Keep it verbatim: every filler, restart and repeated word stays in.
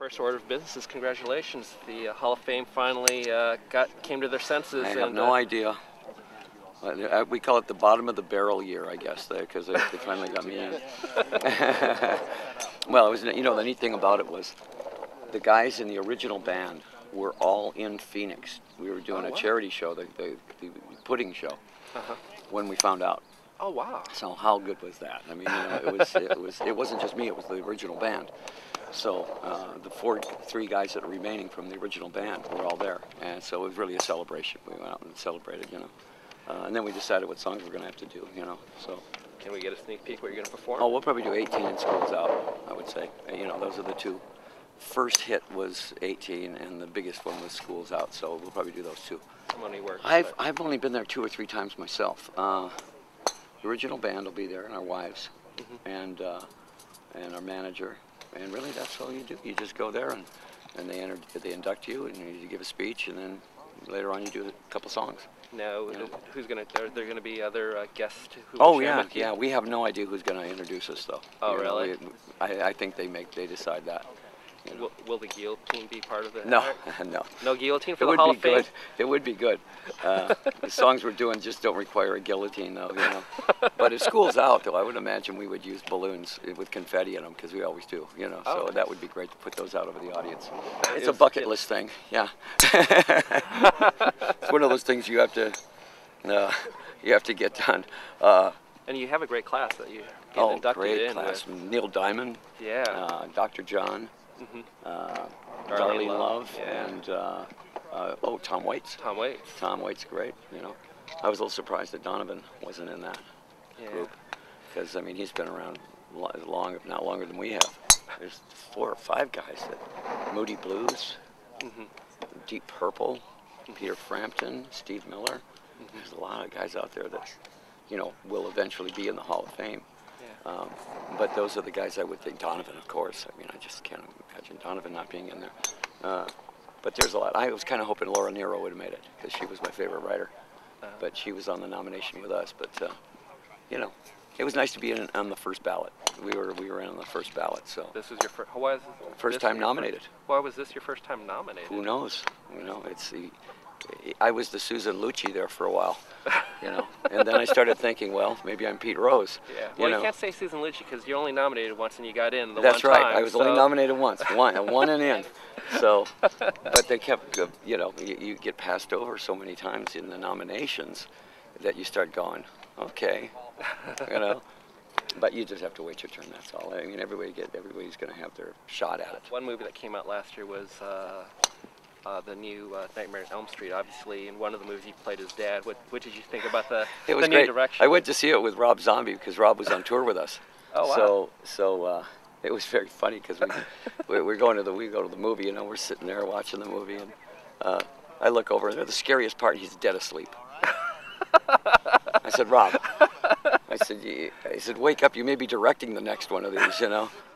First order of business is congratulations. The uh, Hall of Fame finally uh, got came to their senses. I have and, no uh, idea. Uh, We call it the bottom of the barrel year, I guess, because they, they finally got me in. Well, it was, you know, the neat thing about it was the guys in the original band were all in Phoenix. We were doing Oh, a wow. charity show, the, the, the pudding show, Uh-huh. when we found out. Oh wow! So how good was that? I mean, you know, it was it was it wasn't just me; it was the original band. So uh, the four, three guys that are remaining from the original band were all there, and so it was really a celebration. We went out and celebrated, you know, uh, and then we decided what songs we're going to have to do, you know. So. Can we get a sneak peek what you're going to perform? Oh, we'll probably do eighteen and Schools Out, I would say. Uh, You know, those are the two. First hit was eighteen, and the biggest one was Schools Out, so we'll probably do those two. How many works? I've, I've only been there two or three times myself. Uh, the original band will be there, and our wives, mm-hmm. and uh, and our manager, and really that's all you do. You just go there, and, and they, enter, they induct you, and you give a speech, and then later on you do a couple songs. No, You know? who's going to? Are there going to be other uh, guests who? Oh will share yeah, with you? yeah. We have no idea who's going to introduce us, though. Oh You know, really? we- I, I think they make they decide that. You know. Will, will the guillotine be part of it? No, no. No guillotine for It the would Hall be of Fame? good. It would be good. Uh, the songs we're doing just don't require a guillotine, though. You know. But if School's Out, though, I would imagine we would use balloons with confetti in them because we always do. You know. Oh, So nice. that would be great to put those out over the audience. That It's a is- bucket it- list thing. Yeah. It's one of those things you have to uh, you have to get done. Uh, And you have a great class that you get oh, inducted great in class. with. Neil Diamond, Yeah. uh, Doctor John, hmm uh, Darlene Darlene Love, Love, yeah. and uh, uh, oh, Tom Waits. Tom Waits. Tom Waits, great. You know, I was a little surprised that Donovan wasn't in that Yeah. group, because I mean he's been around lo- long, if not longer than we have. There's four or five guys that Moody Blues, hmm Deep Purple, Peter Frampton, Steve Miller. Mm-hmm. There's a lot of guys out there that, you know, will eventually be in the Hall of Fame. Yeah. Um, but those are the guys I would think. Donovan, of course. I mean, I just can't imagine Donovan not being in there. Uh, but there's a lot. I was kind of hoping Laura Nero would have made it because she was my favorite writer. Uh, But she was on the nomination with us. But uh, you know, it was nice to be in, on the first ballot. We were we were in on the first ballot. So This was your first. Why is this first this time your nominated. First, why was this your first time nominated? Who knows? You know, it's the. I was the Susan Lucci there for a while, you know, and then I started thinking, well, maybe I'm Pete Rose. Yeah. You Well, you, know. can't say Susan Lucci because you're only nominated once and you got in the That's one right. time. I was so. only nominated once, one, and one and in. So, but they kept, uh, you know, you, you get passed over so many times in the nominations that you start going, okay, you know. But you just have to wait your turn. That's all. I mean, everybody get everybody's going to have their shot at it. One movie that came out last year was uh, uh, the new uh, Nightmare on Elm Street. Obviously, in one of the movies, you played his dad. What, what did you think about the, It was the new great. direction? I went to see it with Rob Zombie because Rob was on tour with us. Oh wow. So, so uh, it was very funny because we, we we're going to the we go to the movie. You know, we're sitting there watching the movie, and uh, I look over and there. The scariest part, he's dead asleep. I said, Rob. I said, "You- I said, wake up. You may be directing the next one of these. You know.